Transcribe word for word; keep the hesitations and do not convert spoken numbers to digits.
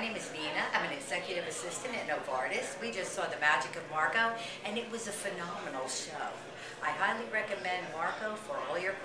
name is Nina. I'm an executive assistant at Novartis. We just saw The Magic of Marco, and it was a phenomenal show. I highly recommend Marco for all your